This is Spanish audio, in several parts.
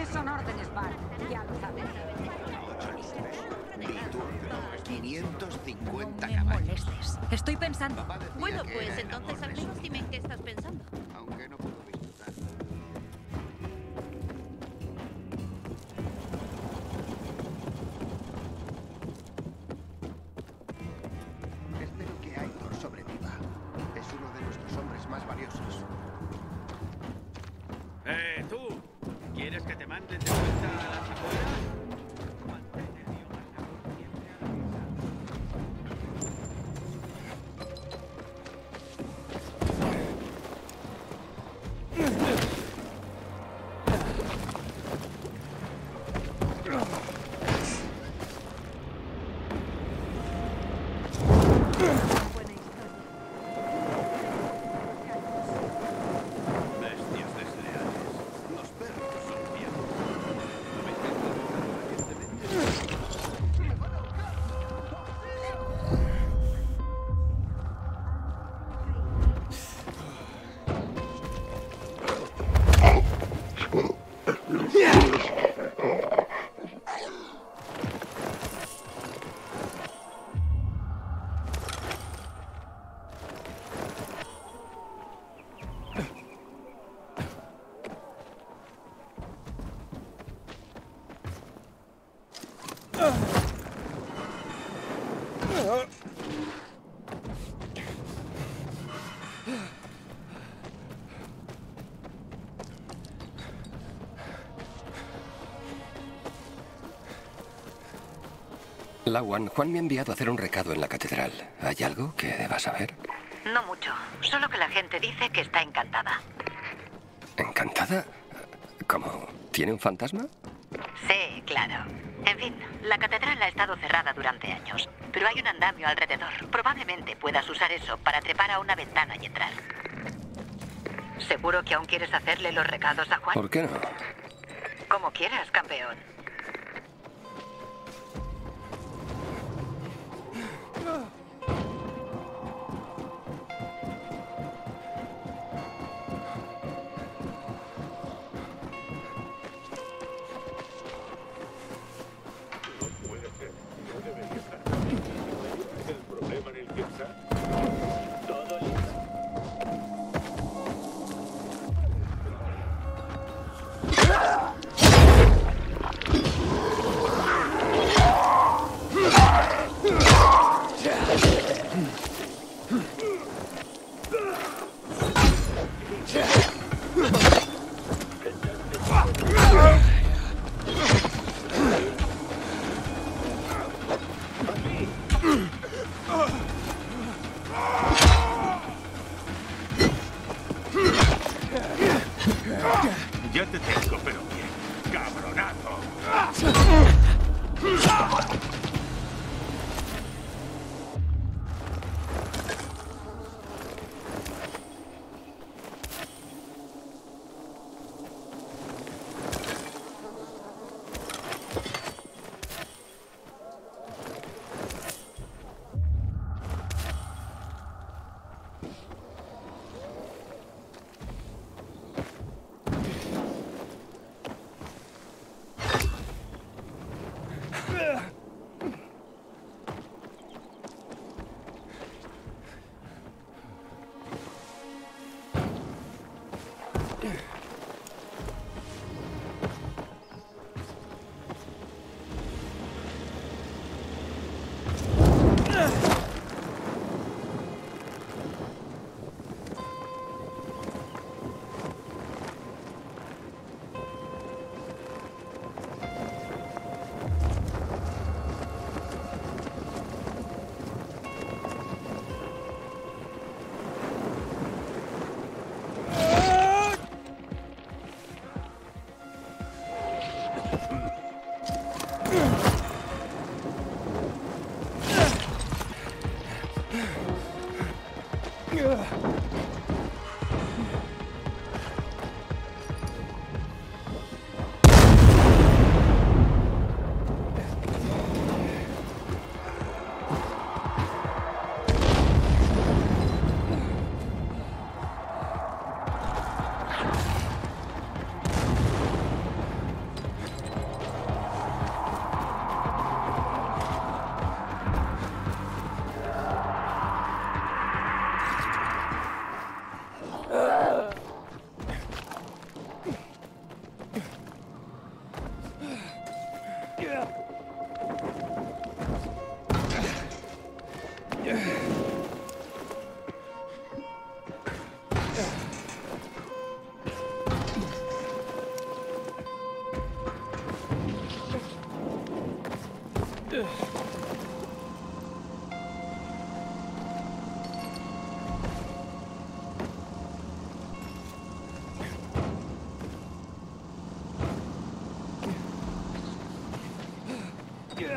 son órdenes, Bart. Ya lo sabes. 550 No me caballos. molestes. Estoy pensando. Papá decía Bueno, que pues era entonces al enorme, menos dime en qué estás pensando. aunque no puedo disfrutar. Espero que Aitor sobreviva. Es uno de nuestros hombres más valiosos. Tú. ¿Quieres que te manden de vuelta a la chicuela? Mantén el idioma siempre a la mesa. Bestias desleales. Los perros son viejos. No me intentes buscar valientemente. Lawan, Juan me ha enviado a hacer un recado en la catedral. ¿Hay algo que deba saber? No mucho. Solo que la gente dice que está encantada. ¿Encantada? ¿Cómo? ¿Tiene un fantasma? Sí, claro. En fin, la catedral ha estado cerrada durante años, pero hay un andamio alrededor. Probablemente puedas usar eso para trepar a una ventana y entrar. ¿Seguro que aún quieres hacerle los recados a Juan? ¿Por qué no? Como quieras, campeón. El problema en el que está. Todo listo. Ya te tengo, pero bien. ¡Cabronazo!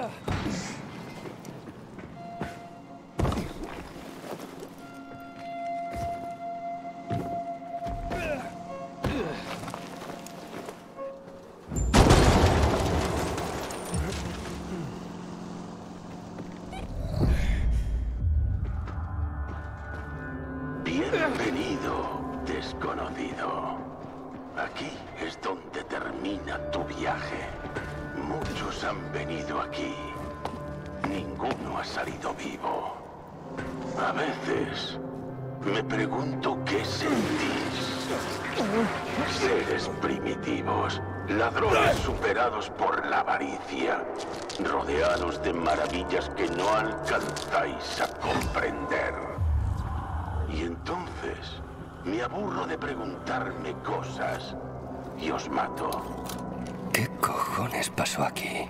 Bienvenido, desconocido. Aquí es donde termina tu viaje. Muchos han venido aquí. Ninguno ha salido vivo. A veces me pregunto qué sentís. Seres primitivos, ladrones superados por la avaricia, rodeados de maravillas que no alcanzáis a comprender. Y entonces me aburro de preguntarme cosas y os mato. ¿Qué cojones pasó aquí?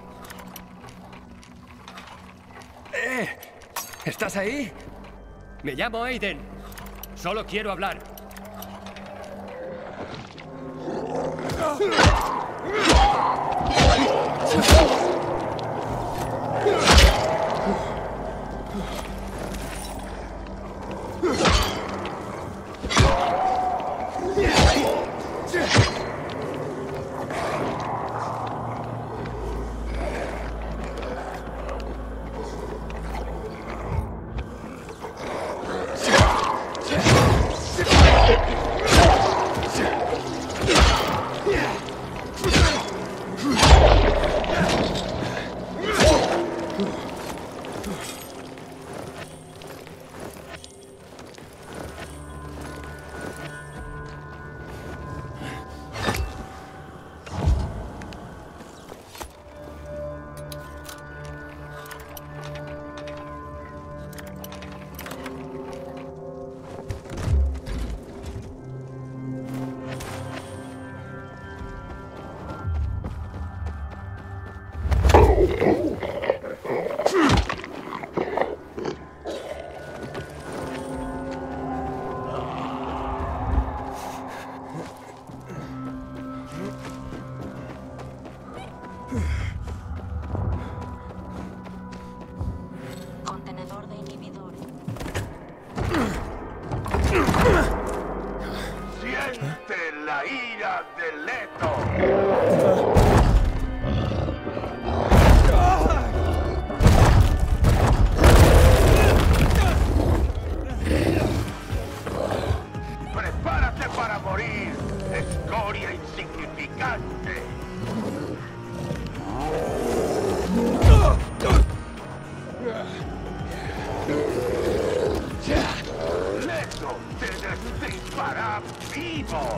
¿Estás ahí? Me llamo Aiden. Solo quiero hablar. Contenedor de inhibidor. Siente la ira de Leto. Prepárate para morir, escoria insignificante. Leto te destripará vivo.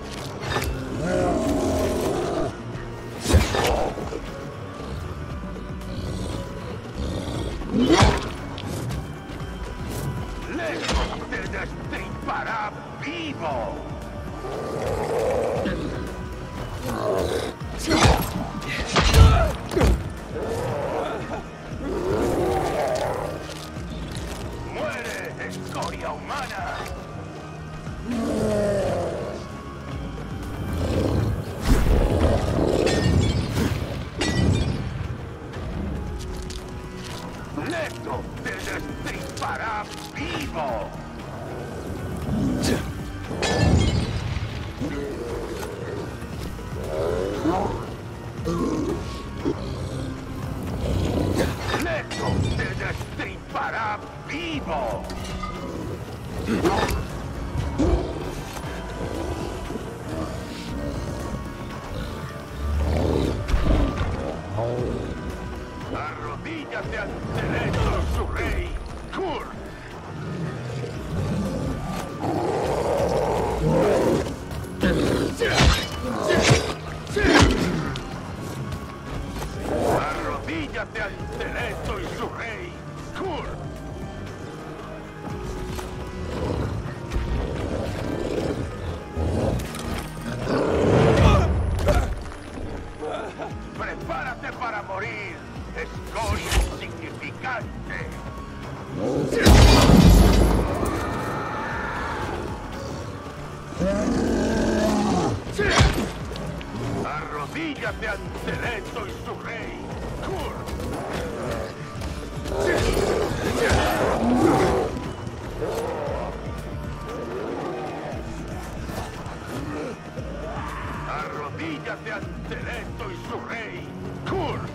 Leto te destripará vivo. Muere, escoria humana. Leto te destripará vivo. Leto te destripará vivo. Arrodíllate ante Leto, su rey, Kurt. Arrodíllate ante Leto y su rey, Kurt. Prepárate para morir, escoria insignificante. Arrodíllate ante Leto y su rey, Kurt. Humíllate ante Leto y su rey, Kurt.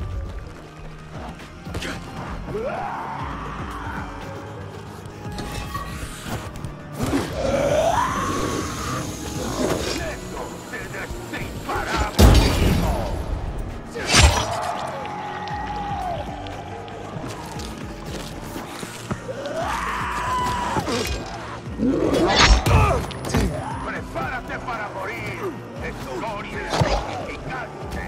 Leto te destripará vivo. ¡Prepárate para morir! ¡Escoria insignificante!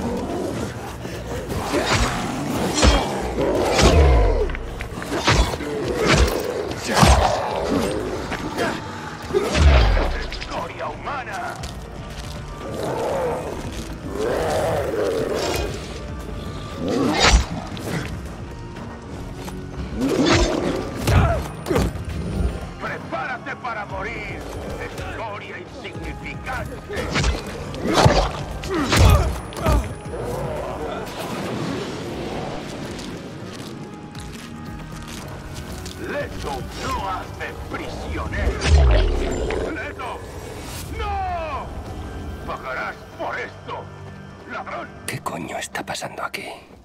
¡Escoria humana! ¡Prepárate para morir! ¡Escoria insignificante! ¡Leto no hace prisionero! ¡Leto! ¡No! ¡Pagarás por esto, ladrón! ¿Qué coño está pasando aquí?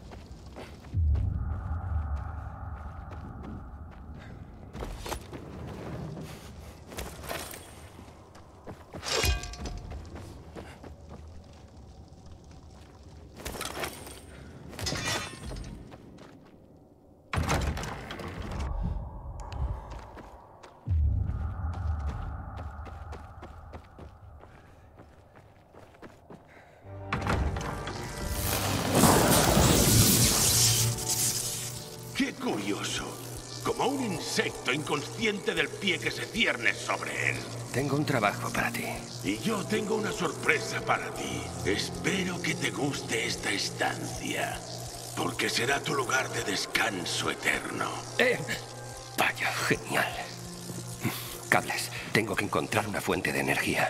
¡Qué curioso! Como un insecto inconsciente del pie que se cierne sobre él. Tengo un trabajo para ti. Y yo tengo una sorpresa para ti. Espero que te guste esta estancia, porque será tu lugar de descanso eterno. Vaya, genial. Cables. Tengo que encontrar una fuente de energía.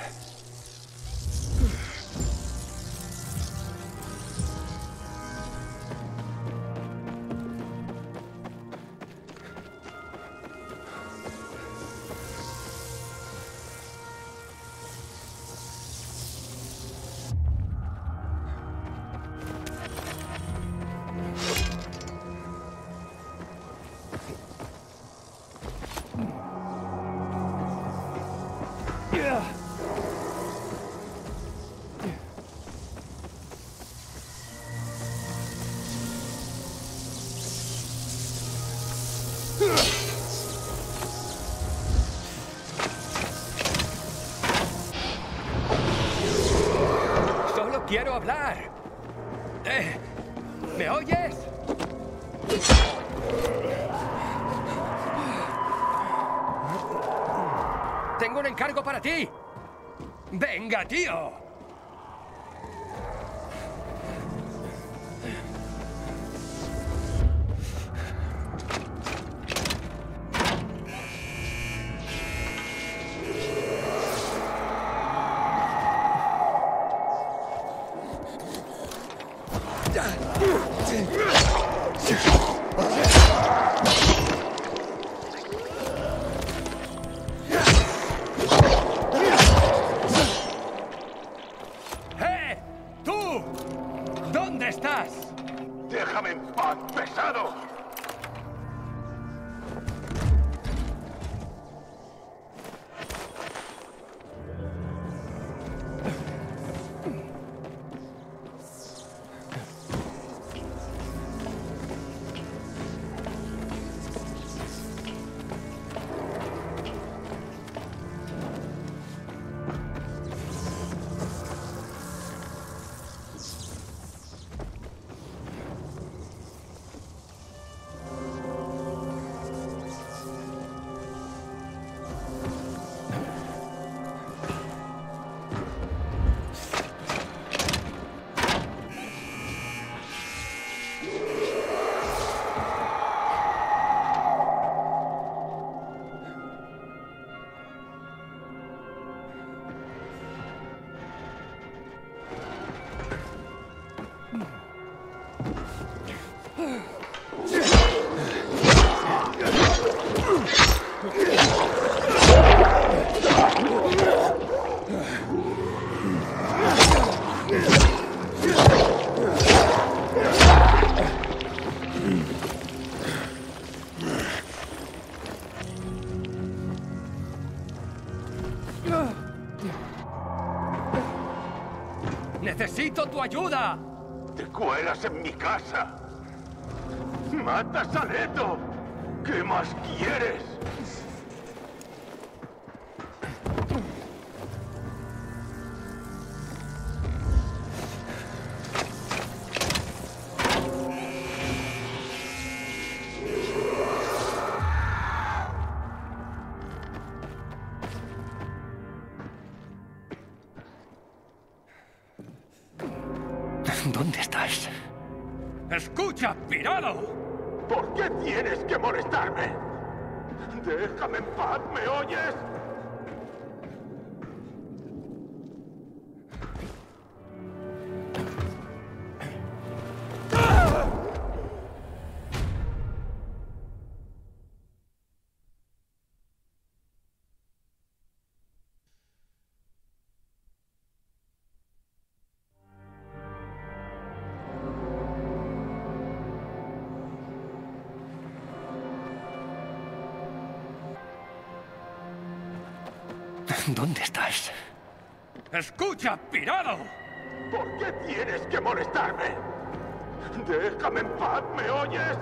Solo quiero hablar. ¿Me oyes? Tengo un encargo para ti. ¡Venga, tío! ¡Tú! ¿Dónde estás? ¡Déjame en paz, pesado! ¡Necesito tu ayuda! ¡Te cuelas en mi casa! ¡Matas a Leto! ¿Qué más quieres? ¿Dónde estás? ¡Escucha, pirado! ¿Por qué tienes que molestarme? ¡Déjame en paz! ¿Me oyes? ¿Dónde estás? ¡Escucha, pirado! ¿Por qué tienes que molestarme? ¡Déjame en paz! ¿Me oyes?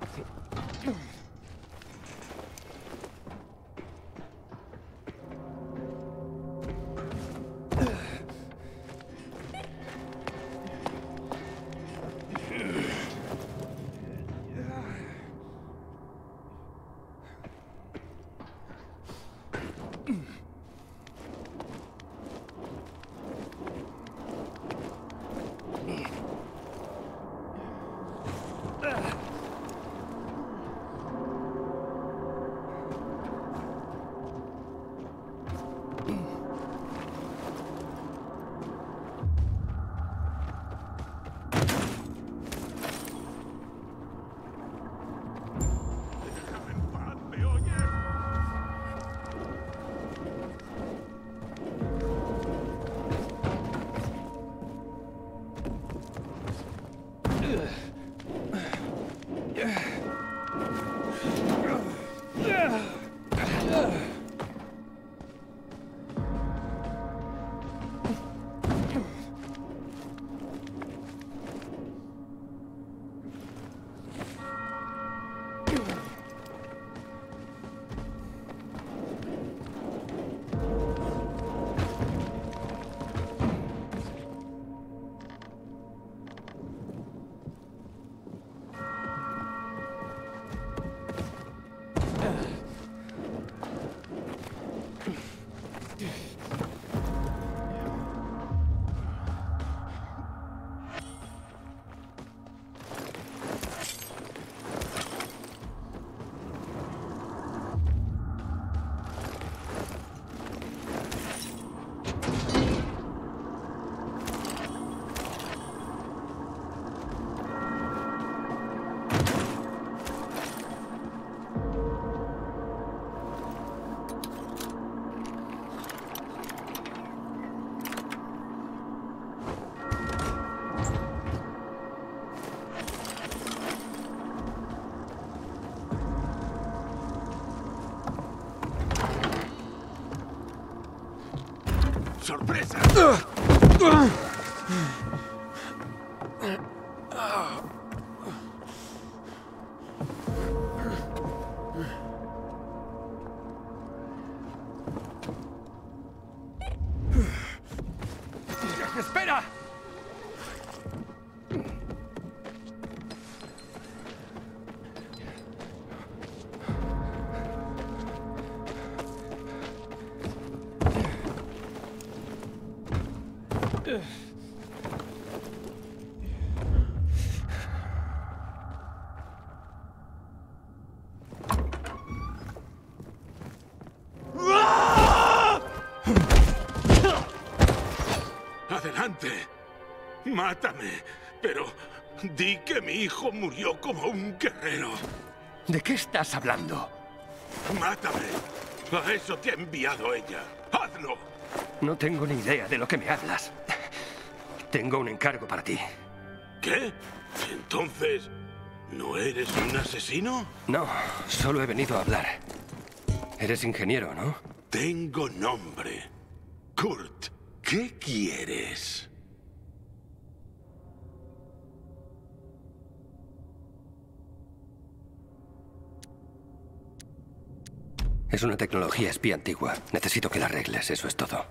¡Sorpresa! ¡Espera! ¡Adelante! ¡Mátame! Pero di que mi hijo murió como un guerrero. ¿De qué estás hablando? ¡Mátame! A eso te ha enviado ella. ¡Hazlo! No tengo ni idea de lo que me hablas. Tengo un encargo para ti. ¿Qué? Entonces, ¿no eres un asesino? No, solo he venido a hablar. Eres ingeniero, ¿no? Tengo nombre. Kurt, ¿qué quieres? Es una tecnología espía antigua. Necesito que la arregles, eso es todo.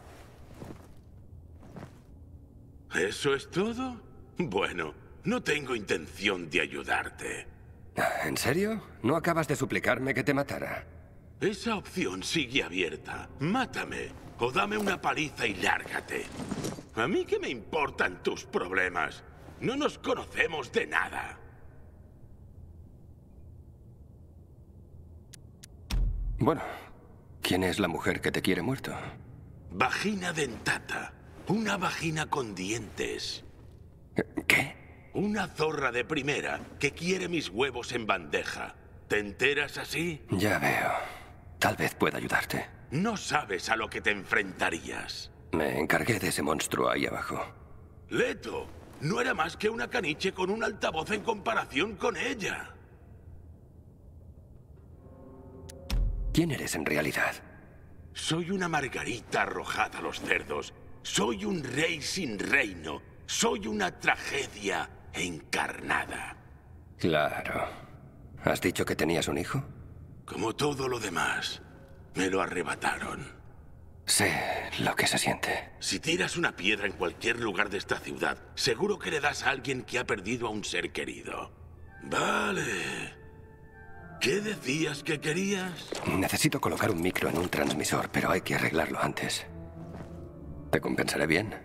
¿Eso es todo? Bueno, no tengo intención de ayudarte. ¿En serio? ¿No acabas de suplicarme que te matara? Esa opción sigue abierta. Mátame o dame una paliza y lárgate. ¿A mí qué me importan tus problemas? No nos conocemos de nada. Bueno, ¿quién es la mujer que te quiere muerto? Vagina dentata. Una vagina con dientes. ¿Qué? Una zorra de primera que quiere mis huevos en bandeja. ¿Te enteras así? Ya veo. Tal vez pueda ayudarte. No sabes a lo que te enfrentarías. Me encargué de ese monstruo ahí abajo. Leto, no era más que una caniche con un altavoz en comparación con ella. ¿Quién eres en realidad? Soy una margarita arrojada a los cerdos. Soy un rey sin reino. Soy una tragedia encarnada. Claro. ¿Has dicho que tenías un hijo? Como todo lo demás, me lo arrebataron. Sé lo que se siente. Si tiras una piedra en cualquier lugar de esta ciudad, seguro que le das a alguien que ha perdido a un ser querido. Vale. ¿Qué decías que querías? Necesito colocar un micro en un transmisor, pero hay que arreglarlo antes. ¿Te compensaré bien?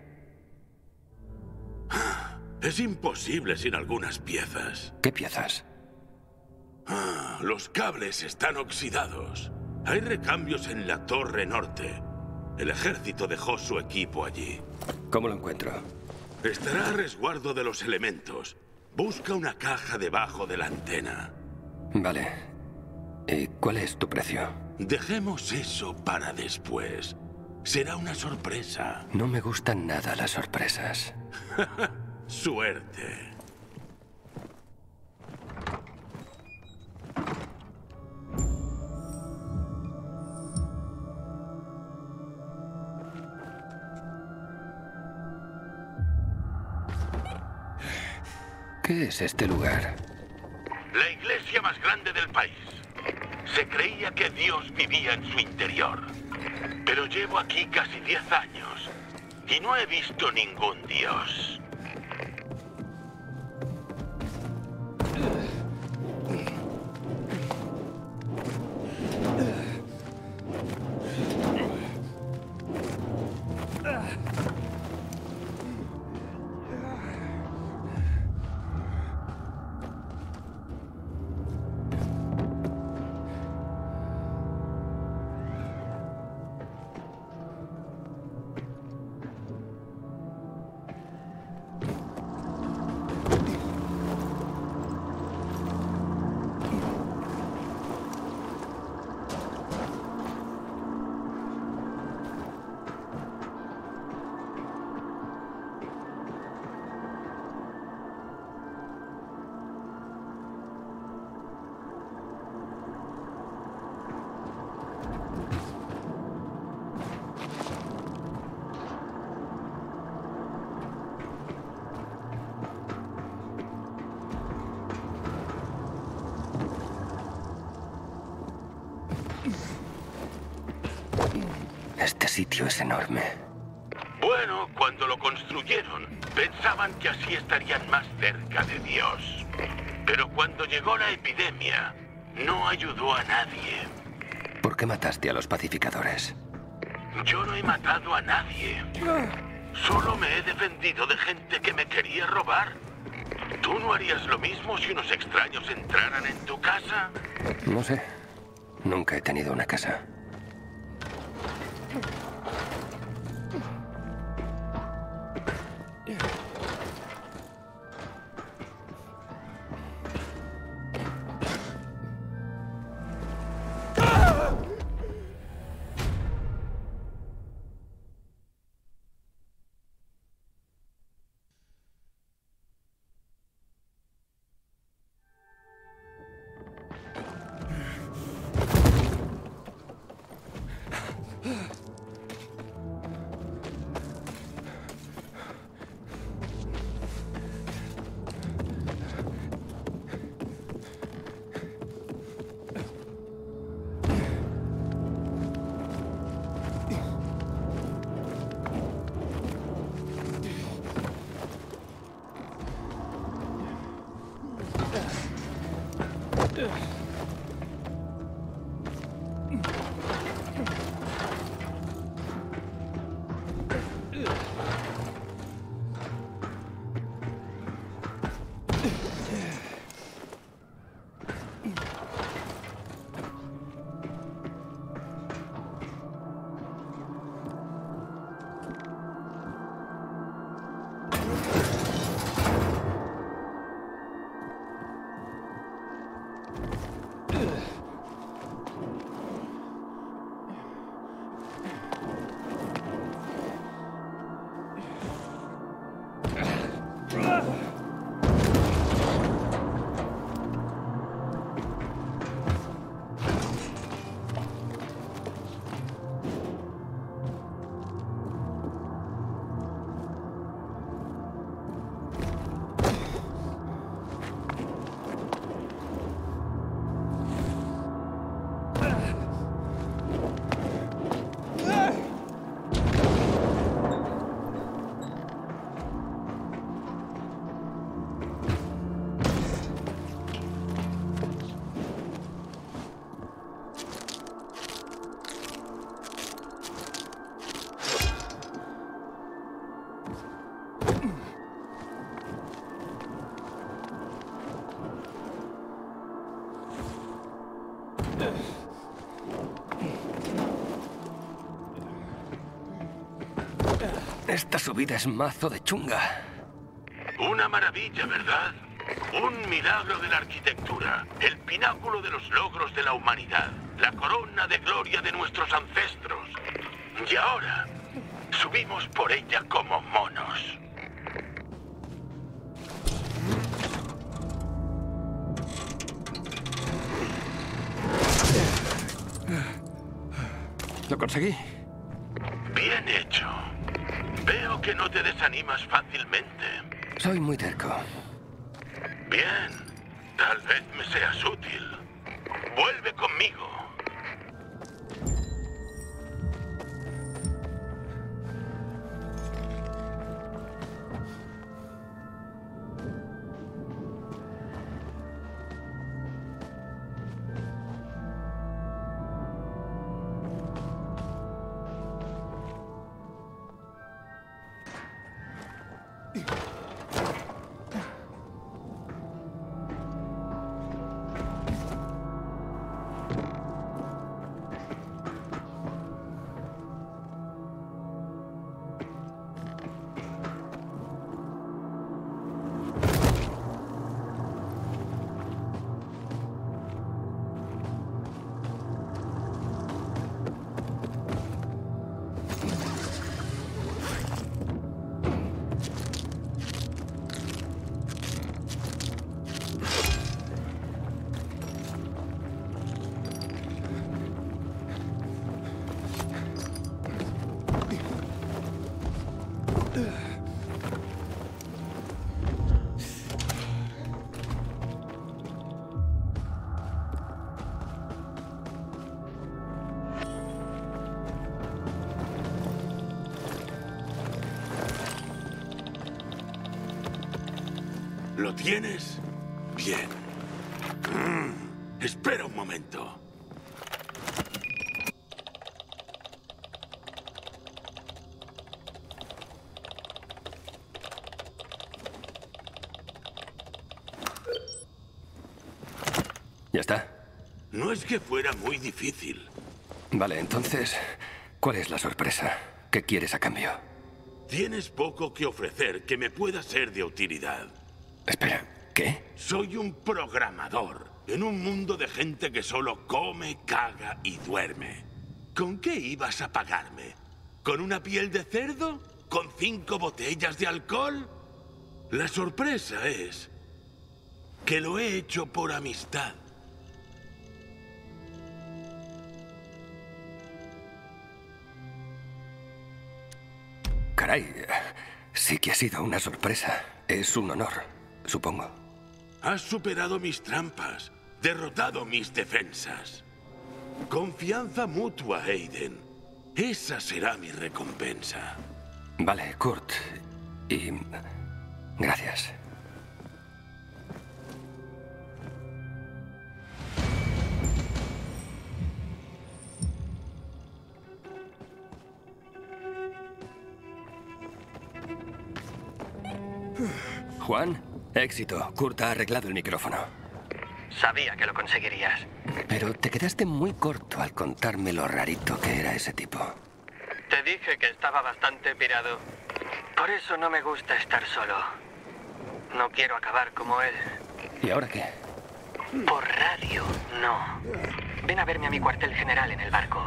Es imposible sin algunas piezas. ¿Qué piezas? Los cables están oxidados. Hay recambios en la torre norte. El ejército dejó su equipo allí. ¿Cómo lo encuentro? Estará a resguardo de los elementos. Busca una caja debajo de la antena. Vale. ¿Y cuál es tu precio? Dejemos eso para después. Será una sorpresa. No me gustan nada las sorpresas. Suerte. ¿Qué es este lugar? La iglesia más grande del país. Se creía que Dios vivía en su interior. Pero llevo aquí casi 10 años y no he visto ningún Dios. Este sitio es enorme. Bueno, cuando lo construyeron, pensaban que así estarían más cerca de Dios. Pero cuando llegó la epidemia, no ayudó a nadie. ¿Por qué mataste a los pacificadores? Yo no he matado a nadie. Solo me he defendido de gente que me quería robar. ¿Tú no harías lo mismo si unos extraños entraran en tu casa? No sé. Nunca he tenido una casa. Esta subida es mazo de chunga. Una maravilla, ¿verdad? Un milagro de la arquitectura, el pináculo de los logros de la humanidad, la corona de gloria de nuestros ancestros. Y ahora, subimos por ella como monos. Lo conseguí. Bien hecho. Veo que no te desanimas fácilmente. Soy muy terco. Bien, tal vez me seas útil. Vuelve conmigo. ¿Lo tienes? Bien. Espera un momento. ¿Ya está? No es que fuera muy difícil. Vale, entonces, ¿cuál es la sorpresa? ¿Qué quieres a cambio? Tienes poco que ofrecer que me pueda ser de utilidad. Espera, ¿qué? Soy un programador en un mundo de gente que solo come, caga y duerme. ¿Con qué ibas a pagarme? ¿Con una piel de cerdo? ¿Con 5 botellas de alcohol? La sorpresa es que lo he hecho por amistad. Caray, sí que ha sido una sorpresa. Es un honor, supongo. Has superado mis trampas, derrotado mis defensas. Confianza mutua, Aiden. Esa será mi recompensa. Vale, Kurt. Y... gracias. Juan, éxito. Kurt ha arreglado el micrófono. Sabía que lo conseguirías. Pero te quedaste muy corto al contarme lo rarito que era ese tipo. Te dije que estaba bastante pirado. Por eso no me gusta estar solo. No quiero acabar como él. ¿Y ahora qué? Por radio, no. Ven a verme a mi cuartel general en el barco.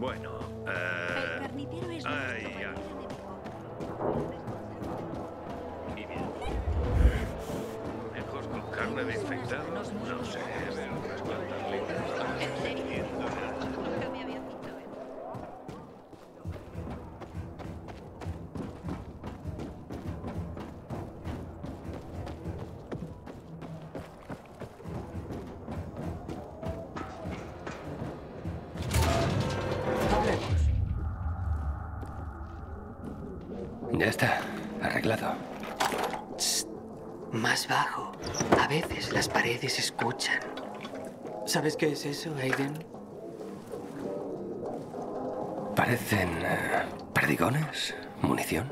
Bueno, El carnicero es ay, ya. Y bien. ¿Lejos con carne de infectado? No sé, veo unas cuantas libras. ¿En serio? Nunca me habían dicho eso. Ya está, arreglado. Más bajo. A veces las paredes escuchan. ¿Sabes qué es eso, Aiden? Parecen perdigones, munición.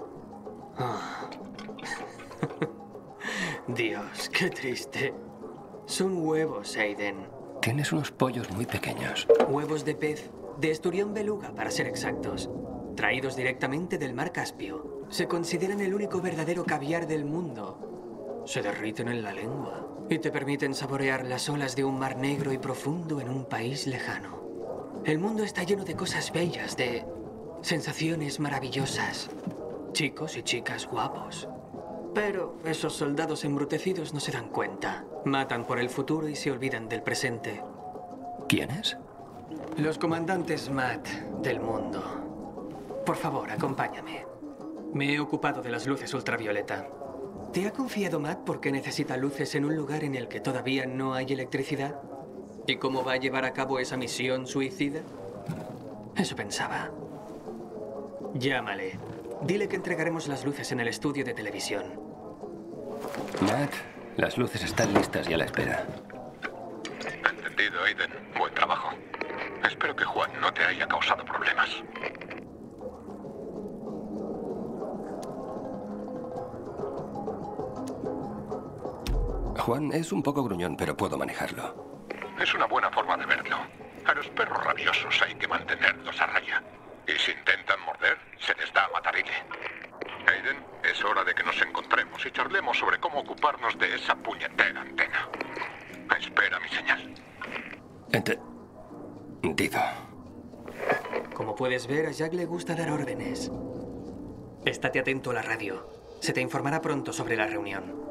Dios, qué triste. Son huevos, Aiden. Tienes unos pollos muy pequeños. Huevos de pez, de esturión beluga, para ser exactos. Traídos directamente del mar Caspio. Se consideran el único verdadero caviar del mundo. Se derriten en la lengua y te permiten saborear las olas de un mar negro y profundo en un país lejano. El mundo está lleno de cosas bellas, de sensaciones maravillosas. Chicos y chicas guapos. Pero esos soldados embrutecidos no se dan cuenta. Matan por el futuro y se olvidan del presente. ¿Quiénes? Los comandantes Matt del mundo. Por favor, acompáñame. Me he ocupado de las luces ultravioleta. ¿Te ha confiado Matt por qué necesita luces en un lugar en el que todavía no hay electricidad? ¿Y cómo va a llevar a cabo esa misión suicida? Eso pensaba. Llámale. Dile que entregaremos las luces en el estudio de televisión. Matt, las luces están listas y a la espera. Entendido, Aiden. Buen trabajo. Espero que Juan no te haya causado problemas. Juan es un poco gruñón, pero puedo manejarlo. Es una buena forma de verlo. A los perros rabiosos hay que mantenerlos a raya. Y si intentan morder, se les da matarile. Aiden, es hora de que nos encontremos y charlemos sobre cómo ocuparnos de esa puñetera antena. Espera mi señal. Entendido. Como puedes ver, a Jack le gusta dar órdenes. Estate atento a la radio. Se te informará pronto sobre la reunión.